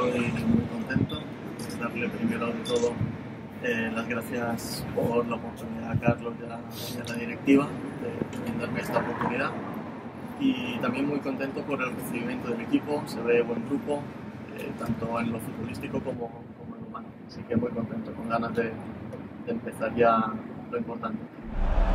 estoy muy contento. Darle primero de todo las gracias por la oportunidad a Carlos y a la directiva de darme esta oportunidad. Y también muy contento por el recibimiento del equipo. Se ve buen grupo, tanto en lo futbolístico como en lo humano. Así que muy contento, con ganas de empezar ya lo importante.